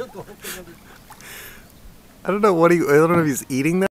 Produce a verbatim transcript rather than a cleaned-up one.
I don't know what he. I don't know if he's eating that.